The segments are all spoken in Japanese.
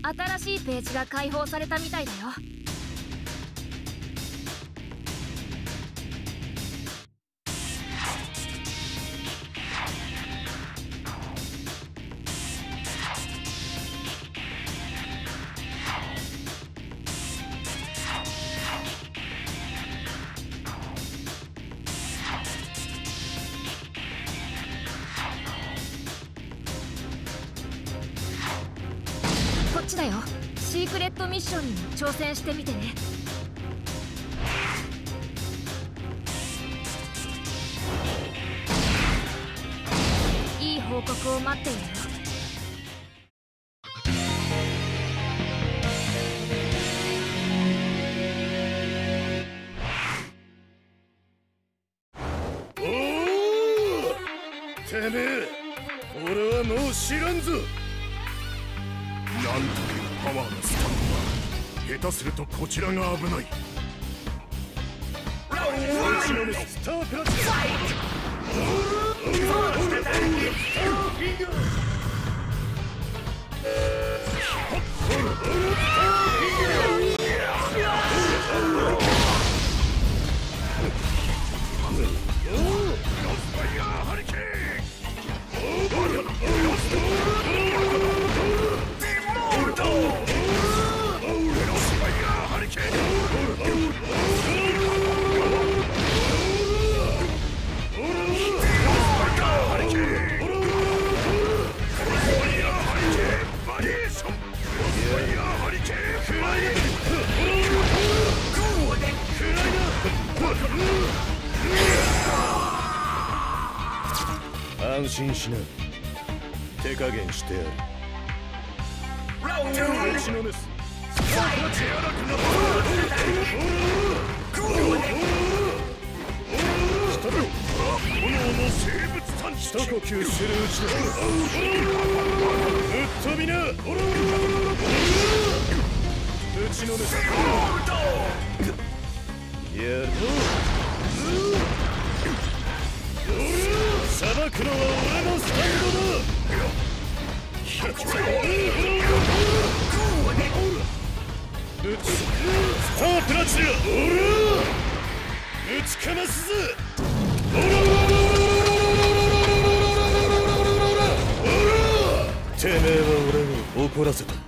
新しいページが開放されたみたいだよ。こっちだよ。シークレットミッションにも挑戦してみてね。いい報告を待っているよ。 おお、てめえ、俺はもう知らんぞ。なんというパワーのスタンドだ。下手するとこちらが危ない。スタープラチナ。安心しな。手加減してやる。打ちのめす。炎の生物探知機。一呼吸するうちだ。ぶっ飛びな。打ちのめす。やると裁くのは俺のスタンドだ。スタープラチナ。打ちかますぜ。てめえは俺を怒らせた。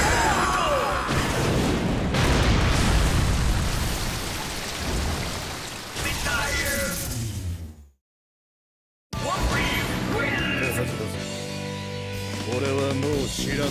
俺はもう知らん。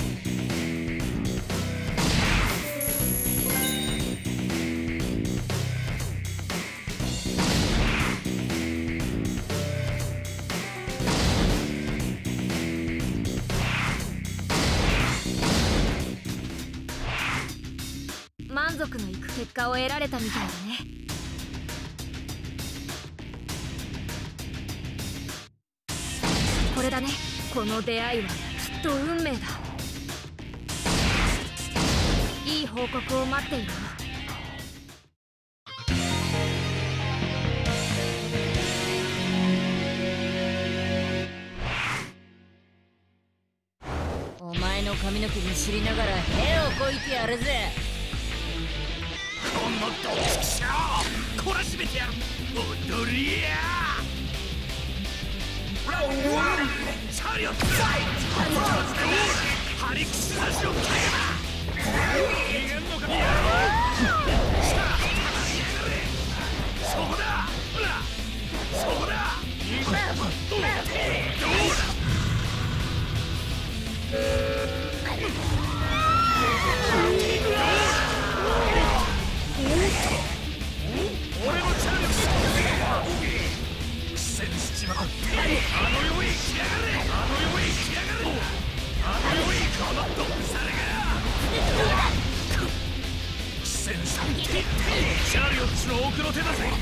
満足のいく結果を得られたみたいだね。これだね。この出会いはきっと運命だ。いい報告を待っているよ。 お前の髪の毛に知りながら屁をこいてやるぜ。 このドンチキショー、懲らしめてやる。踊りや。ラウンドワン、チャリオットファイト。ハリクスラジオケーマ。逃げんのか。やろう。さあ、そこだ。そこだ。どうだ。俺のチャンス。苦戦しちまった。あの世へ行きやがれ。あの世へ行きやがれ。あの世へこのドンサルが。苦戦した。チャリオッツの奥の手だぜ。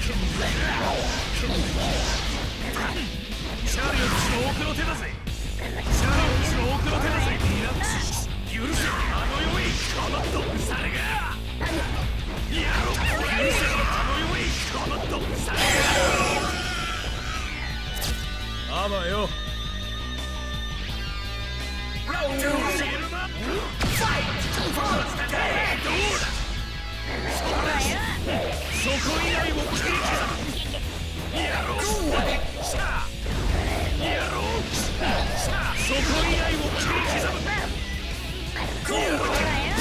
チャリオッツの奥の手だぜ。チャリオッツの奥の手だぜ。リラックスし許せ。あの世へこのドンサルが。やろう。許せ。あの世へこのドンサルが。あばよ。シルバーそこ以外を切り刻むやろうさあやろうさあそこ以外を切り刻むやろう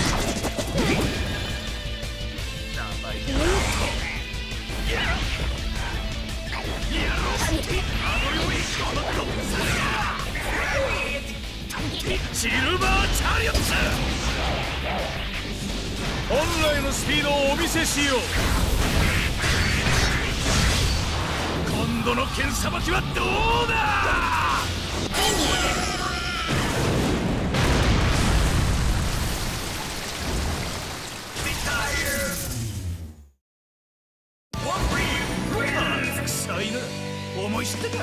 名前だやろうあの世へこのとそれがシルバーチャリオッツ本来のスピードをお見せしよう今度の剣さばきはどうだ臭いな思い知ってか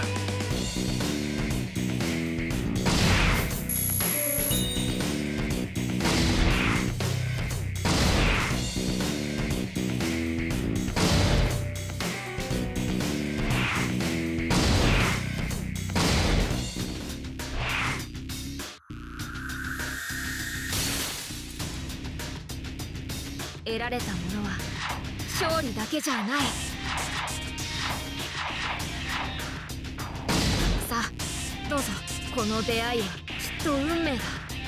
得られたものは勝利だけじゃない。さあどうぞ。この出会いはきっと運命だ。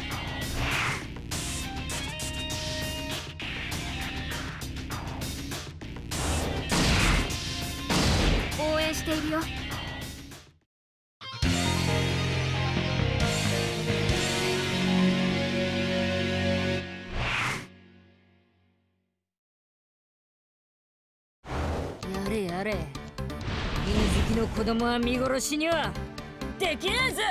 応援しているよ。 やれやれ、犬好きの子供は見殺しにはできないぜ。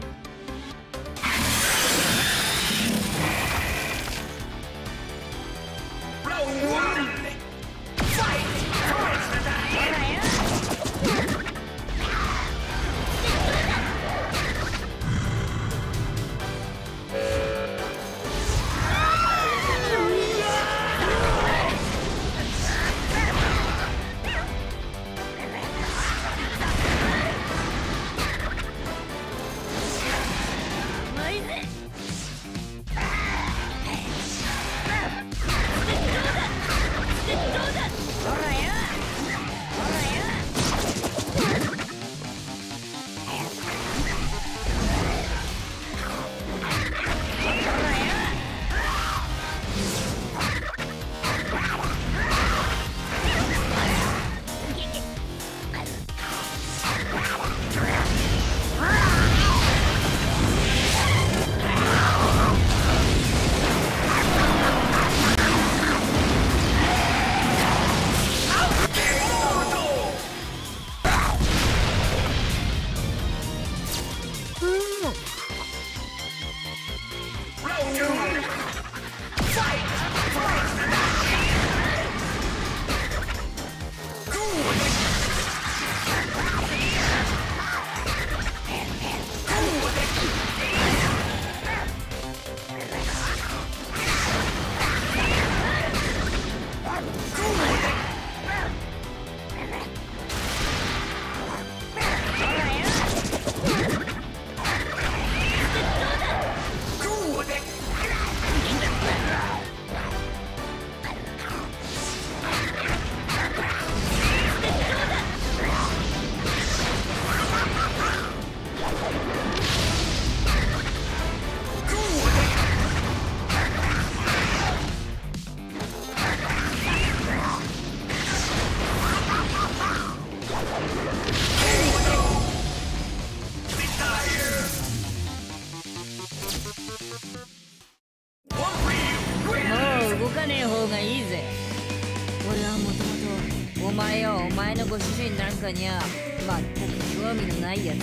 お前やお前のご主人なんかにゃ全く興味のないやつだ。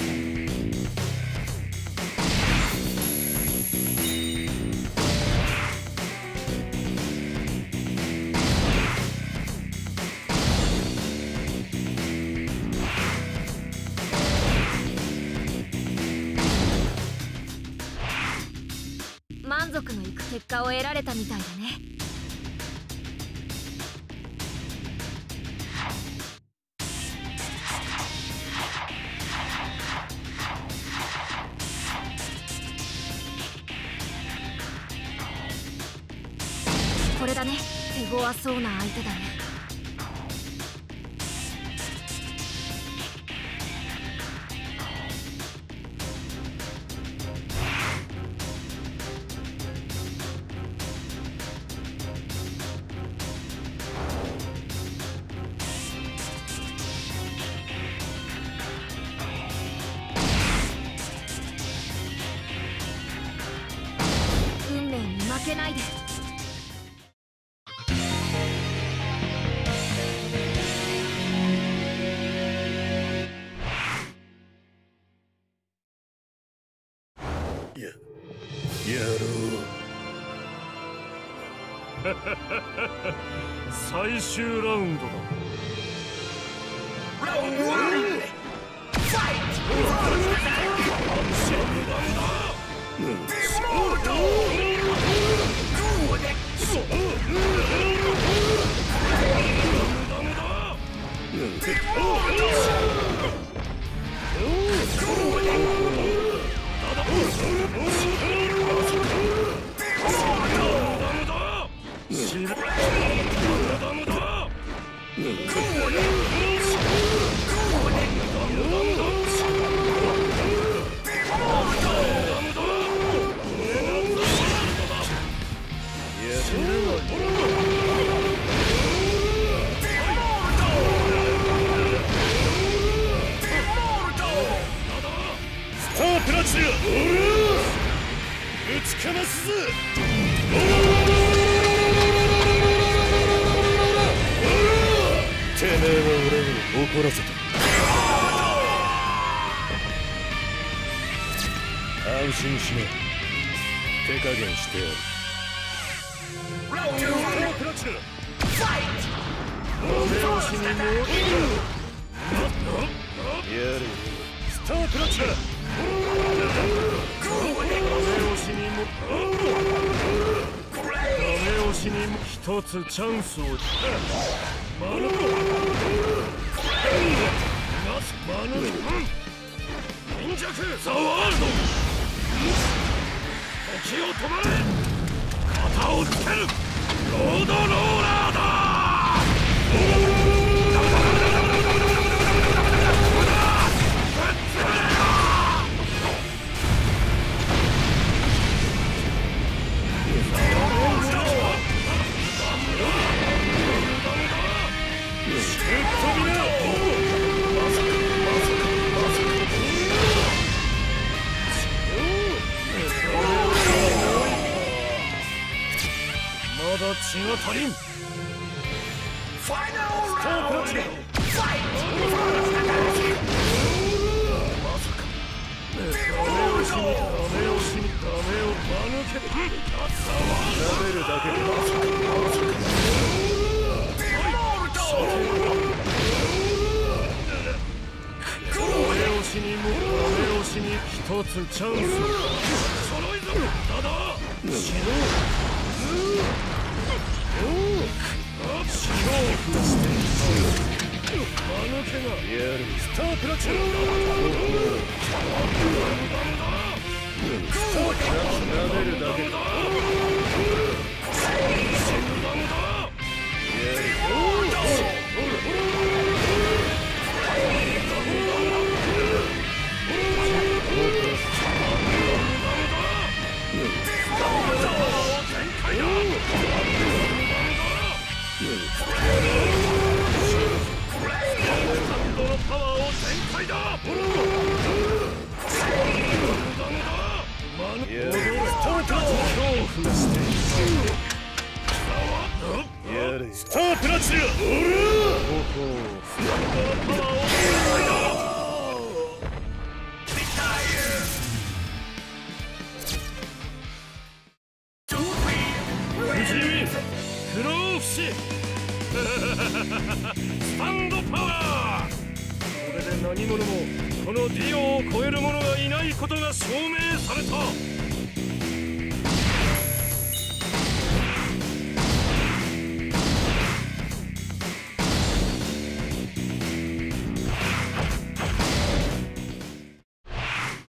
満足のいく結果を得られたみたいだね。 れだね。手強そうな相手だね。運命に負けないで。 やろう。 最終ラウンドだ。 スタープラチナ、打ちかますぞ。てめえは俺を怒らせた。安心しな。手加減してやる。スタープラチナ、やれ。スタープラチナ、 一つチャンスを。 忍者ザワールド、時を止まれ。肩をつけるロードローラーだ。 まだ血が足りん。 スタープラチナ、 一つチャンス。 揃いぞ。ただ死のスタープラチナ、なめるだけだ。パワーを全開だ。やれ。スタープラチナ、不死身不老不死スタンドパワー。これで何者もこのディオを超える者がいないことが証明された。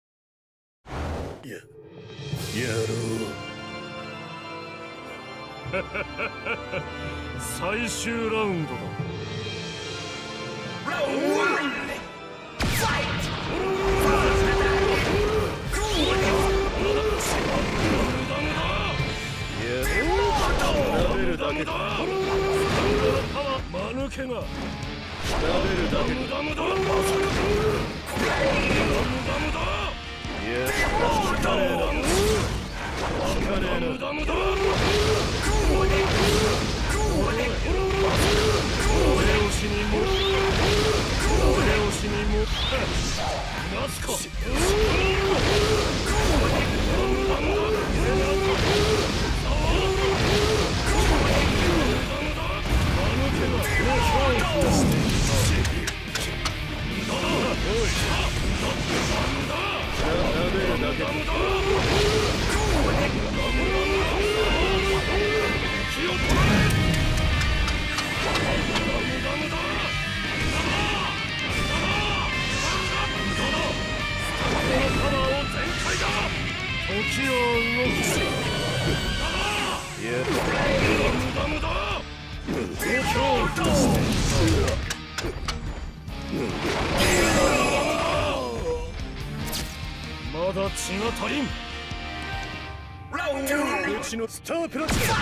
やろう。 最終ラウンドだ。 食べるだけだ。 間抜けが食べるだけだ。ダムだ。まさか。ダムだ。いや、ダメだ。ダムだ。 俺を死にも俺を死にもナスコ時を動きしまだ血が足りん。 うちのスタープラチナ。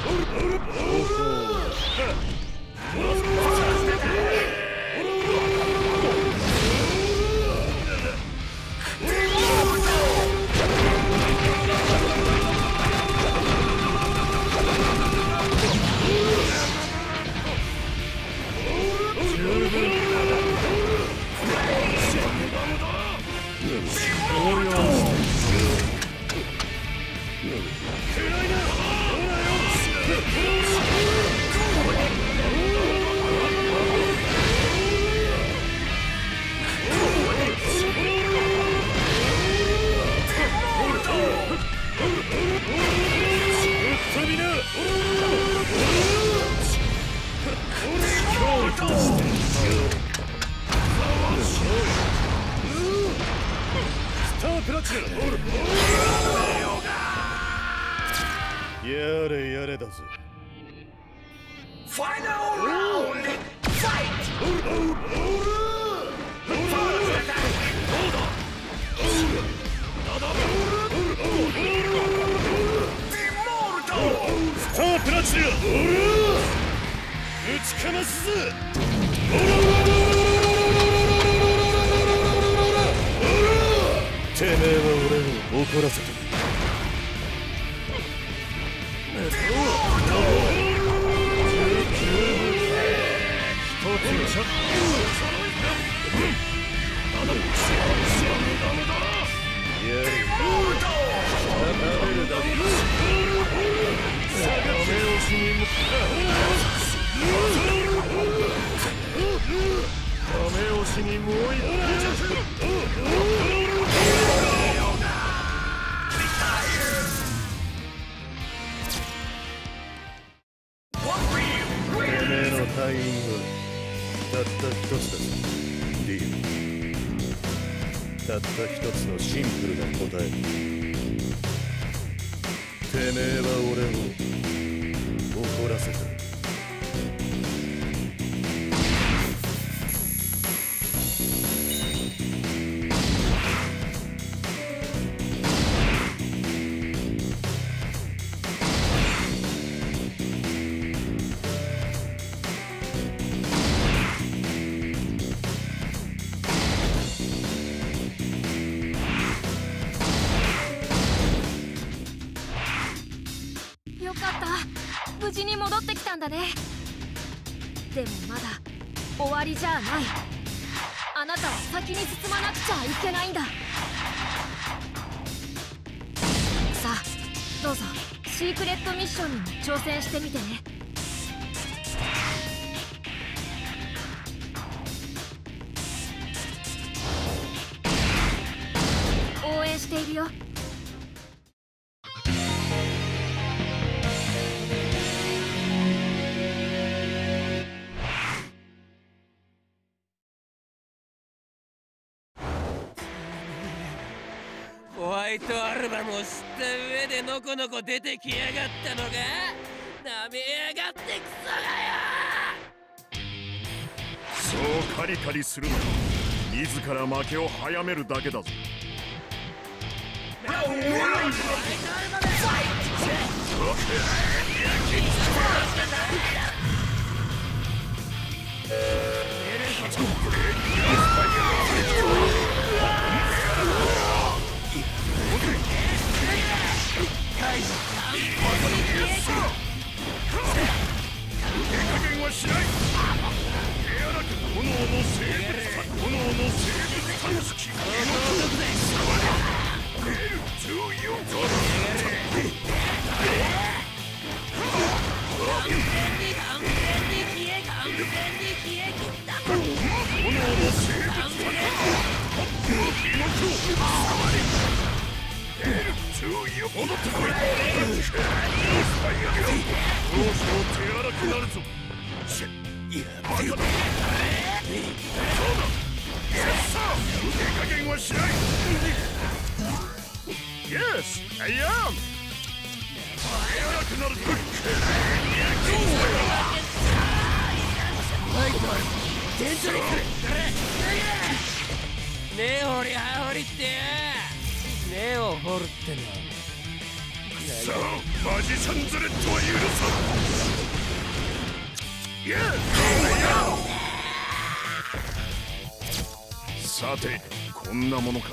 やれやれだぜ。ファイナルラウンドファイト。スタープラチナ打ちかますぜ。てめえは俺を怒らせてにもう一てめえの隊員はたった一つだぞ、リー。たった一つのシンプルな答え。てめえは俺を怒らせた。 よかった、無事に戻ってきたんだね。でもまだ終わりじゃない。あなたは先に進まなくちゃいけないんだ。さあどうぞシークレットミッションにも挑戦してみてね。応援しているよ。 ホワイトアルバムを知った上でのこのこ出てきやがったのか。 なめやがってクソそうカリカリするのは自ら負けを早めるだけだぞ。Yes, I am! 根掘り葉掘りって根を掘るってのさあ、マジシャンズレッドは許さん。さて、こんなものかな。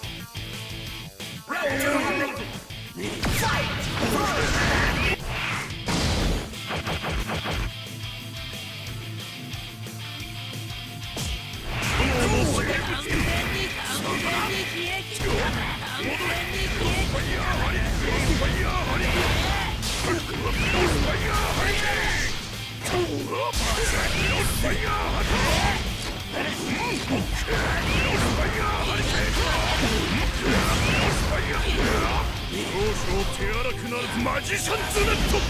手荒くなるマジシャンズレッド。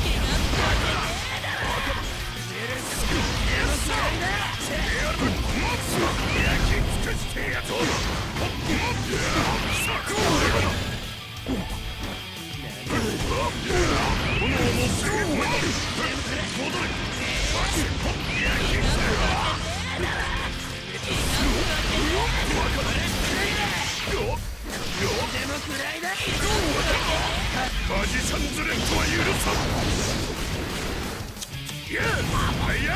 マジシャンズレッドは許さん。いや、いや。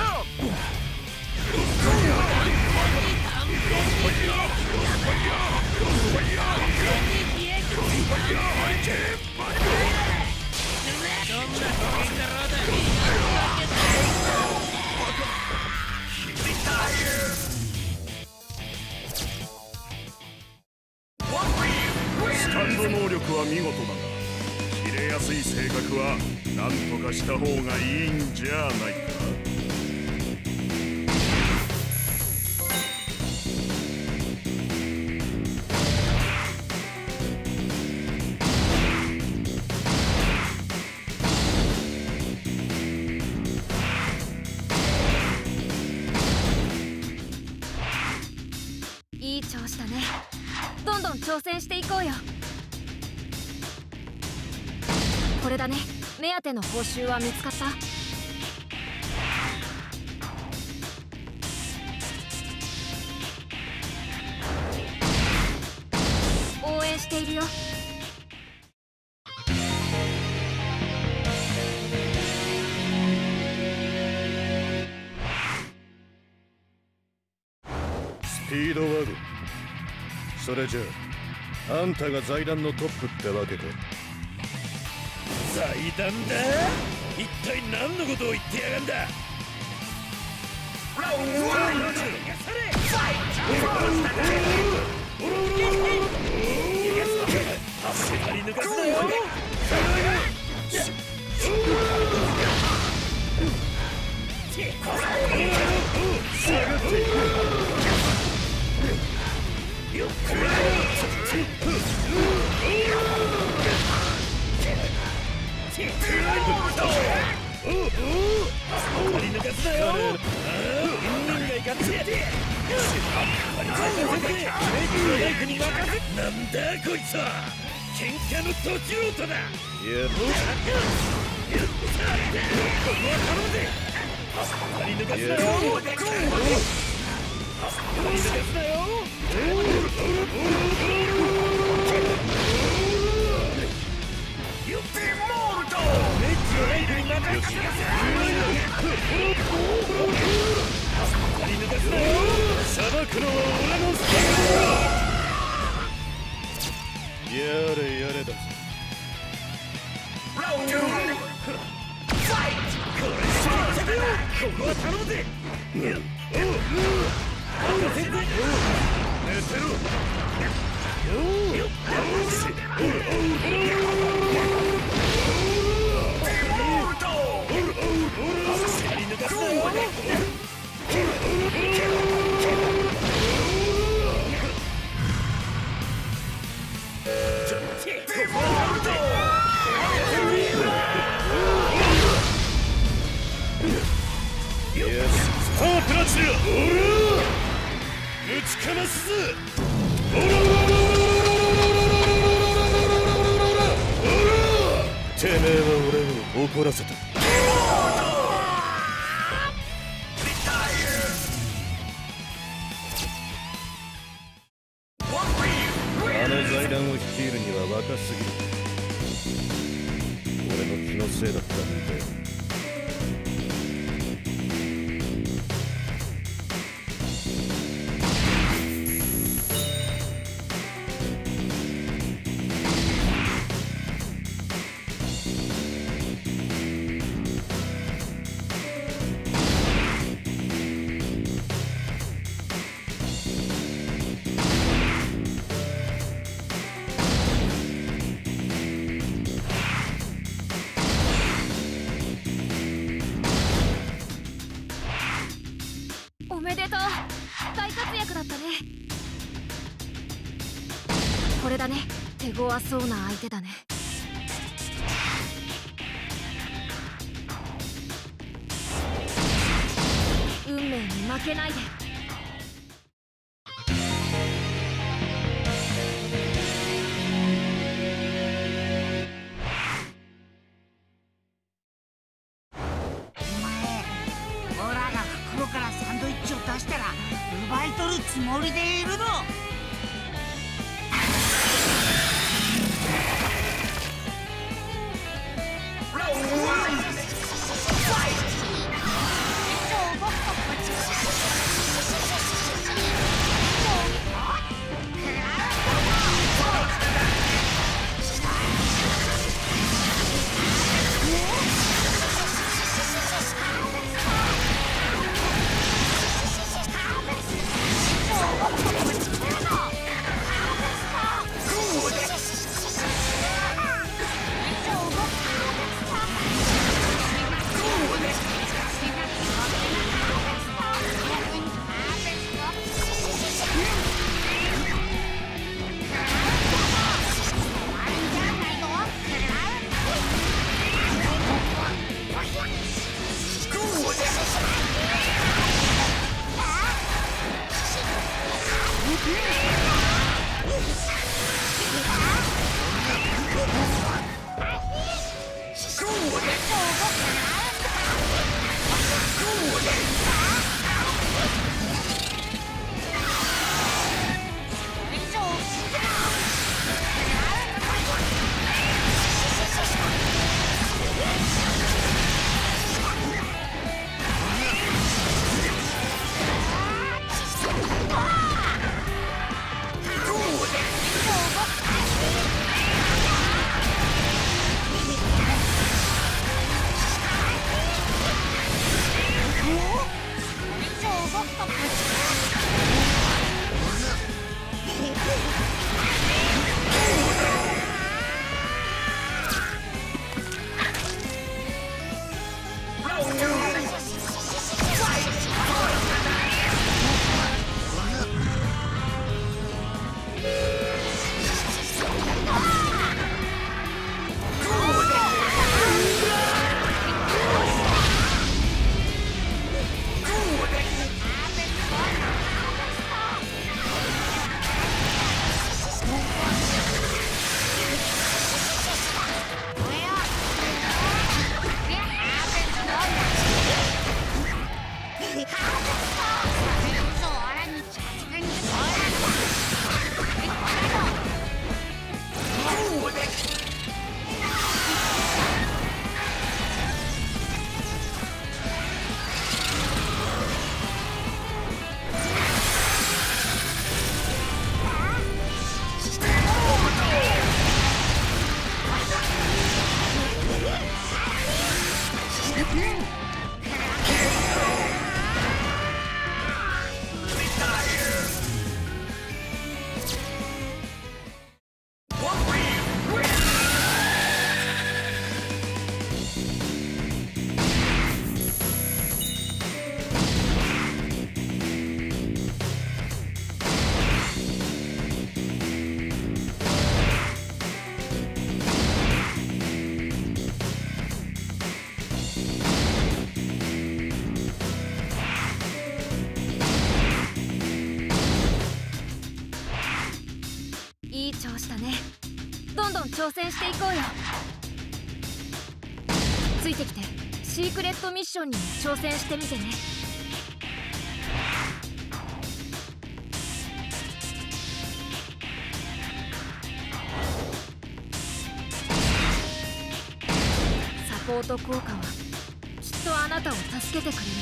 スタンド能力は見事だが、切れやすい性格は何とかした方がいいんじゃないか。 いい調子だね。どんどん挑戦していこうよ。これだね。目当ての報酬は見つかった？応援しているよ。 スピードワゴン。それじゃあ、あんたが財団のトップってわけか。 財団だ？一体何のことを言ってやがんだ。張り抜かすなよ。なんだこいつは。喧嘩のど素人だ。 さばくのは俺の責任だ。やれやれだぞ。ここは頼むぜ。寝てろ。スタープラチナ、ぶちかますぜ。てめえは俺を怒らせた。あの財団を率いるには若すぎる。俺の気のせいだったんだよ。 おめでとう。大活躍だったね。これだね。手強そうな相手だね。運命に負けないで。 オラが袋からサンドイッチを出したら奪い取るつもりでいるの。 挑戦していこうよ。ついてきてシークレットミッションにも挑戦してみてね。サポート効果はきっとあなたを助けてくれる。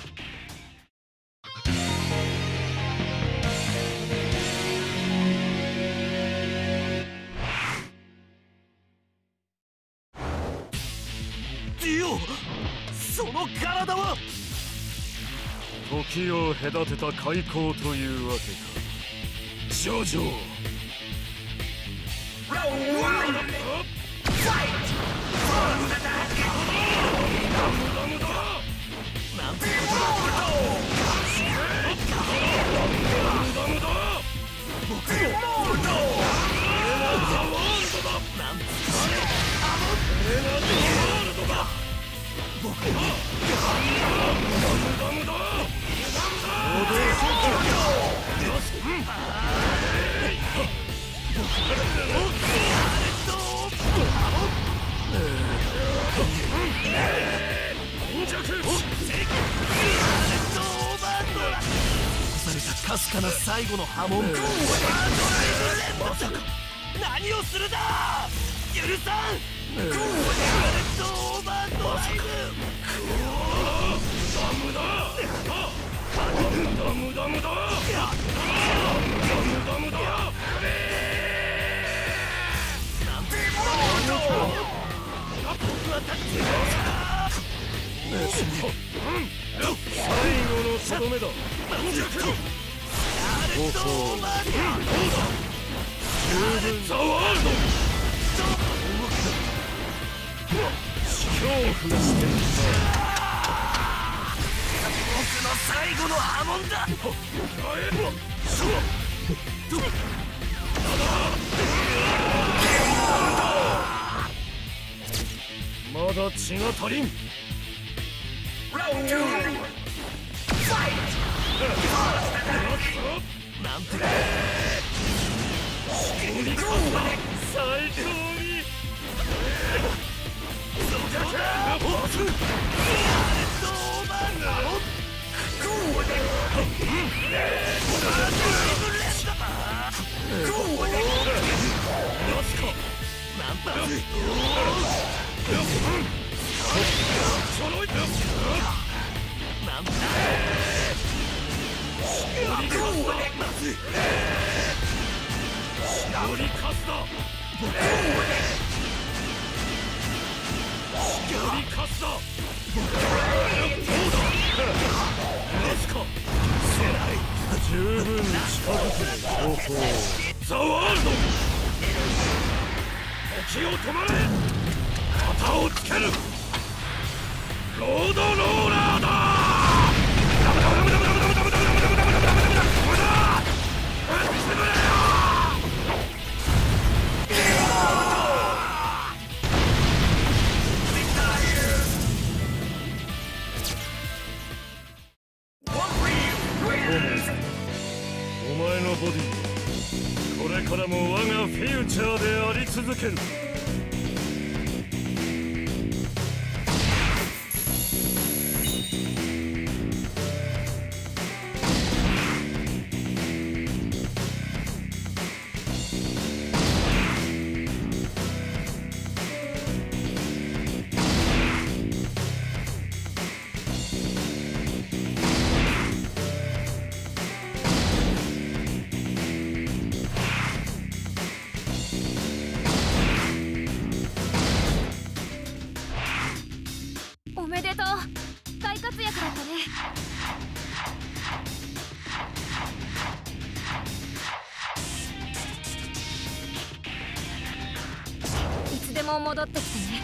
ディオ、その体は時を隔てた開口というわけか。ジョジョかすかな最後の波紋。まさか何をするだ、許さん。まさか無駄最後のとどめだ。十分ザワールド。恐怖してるな。僕の最後の波紋だ。まだ血が足りん。なんて最高に十分近づくザワールド。時を止まれ。旗をつける。ロードローラーだ。お前のボディはこれからも我がフューチャーであり続ける。 おめでとう。大活躍だったね。いつでも戻ってきてね。